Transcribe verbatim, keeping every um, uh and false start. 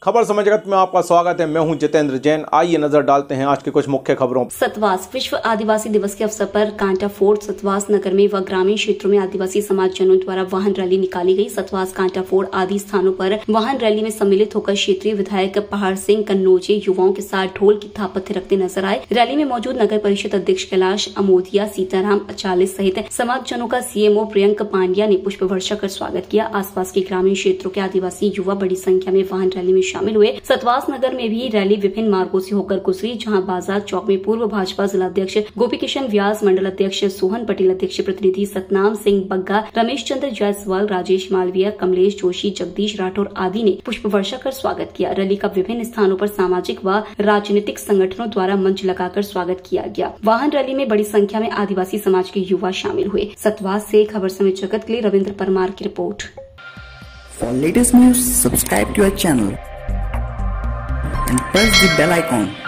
खबर समय जगत में आपका स्वागत है। मैं हूं जितेंद्र जैन। आइए नजर डालते हैं आज की कुछ मुख्य खबरों। सतवास विश्व आदिवासी दिवस के अवसर पर कांटा फोर्ट सतवास नगर में व ग्रामीण क्षेत्रों में आदिवासी समाज जनों द्वारा वाहन रैली निकाली गई। सतवास, कांटा फोर्ट आदि स्थानों पर वाहन रैली में सम्मिलित होकर क्षेत्रीय विधायक पहाड़ सिंह कन्नौजे युवाओं के साथ ढोल की थापत्य रखते नजर आए। रैली में मौजूद नगर परिषद अध्यक्ष कैलाश अमोदिया, सीताराम अचालिस सहित समाज जनों का सीएमओ प्रियंक पांड्या ने पुष्प वर्षा कर स्वागत किया। आसपास के ग्रामीण क्षेत्रों के आदिवासी युवा बड़ी संख्या में वाहन रैली में शामिल हुए। सतवास नगर में भी रैली विभिन्न मार्गों से होकर गुजरी, जहां बाजार चौक में पूर्व भाजपा जिलाध्यक्ष गोपी किशन व्यास, मंडल अध्यक्ष सोहन पटेल, अध्यक्ष प्रतिनिधि सतनाम सिंह बग्गा, रमेश चंद्र जायसवाल, राजेश मालवीय, कमलेश जोशी, जगदीश राठौर आदि ने पुष्प वर्षा कर स्वागत किया। रैली का विभिन्न स्थानों पर सामाजिक व राजनीतिक संगठनों द्वारा मंच लगाकर स्वागत किया गया। वाहन रैली में बड़ी संख्या में आदिवासी समाज के युवा शामिल हुए। सतवास से खबर समय जगत के लिए रविंद्र परमार की report. For latest news, subscribe to our channel and press the bell icon.